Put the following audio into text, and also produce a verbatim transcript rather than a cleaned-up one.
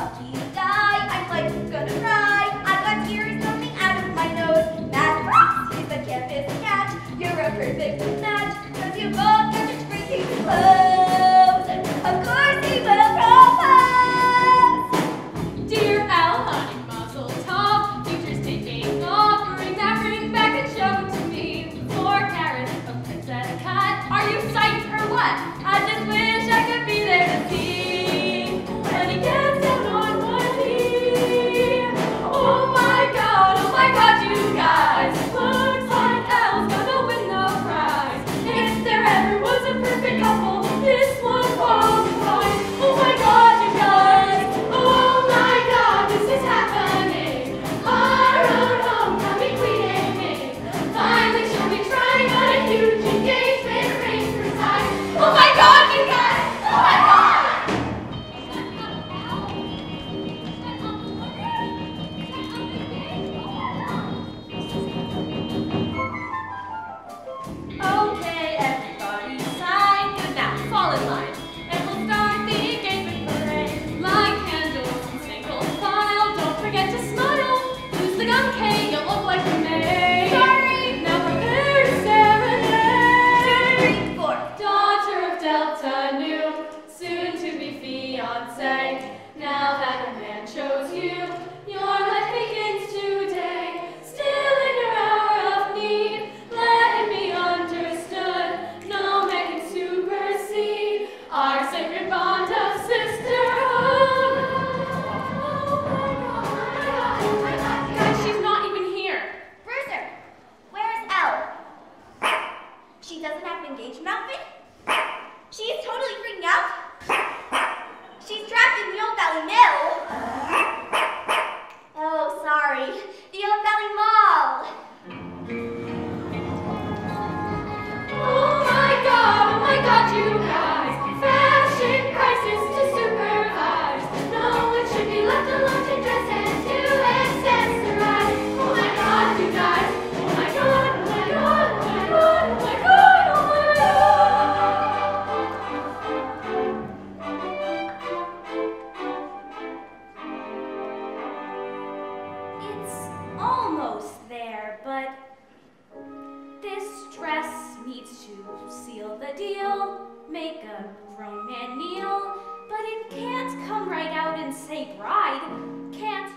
lucky guy. I'm like gonna cry. I've got tears coming out of my nose. Matt Ross, he's a campus cat. You're a perfect match, cause you both got such great things to clothes. Of course he will propose. Dear Al, honey, muzzle top. Future's taking off. Bring that ring back and show it to me. Four carrots, a princess cut. Are you psyched or what? I just wish I could be there to see when he gets down on one knee. Oh my god, oh my god, you guys. Looks like Al's gonna win the prize. If there ever was a perfect couple, this one qualifies. Oh my god, you guys. Oh my god, this is happening. Our own homecoming queen and king. Finally she'll be trying on a huge engagement ring for time. Oh my god, you guys! Oh my god! Okay, everybody sign. Good now, fall in line. And we'll start the engagement parade. Light candles in single file. Don't forget to smile. Use the gum K, you'll look like a maid. Sorry! Now prepare to serenade. Three, four. Daughter of Delta Nu, soon to be fiancé. Now that a man chose you, your life begins today. Still in your hour of need, let it be understood. No man can supersede our sacred bond of sisterhood. Oh my god, oh my god. Guys, she's not even here. Bruiser, where's Elle? She doesn't have an engagement outfit? She's totally freaking out. She's trapped in the Old Valley Mill. Oh, sorry. The Old Valley Mall. Oh my god, oh my god, you guys. Fashion crisis to supervise. No one should be left alone to dress and to accessorize. Oh my god, you guys. Oh my god, oh my god, oh my god, oh my god, oh my It's almost there, but this dress needs to seal the deal, make a grown man kneel, but it can't come right out and say bride, can't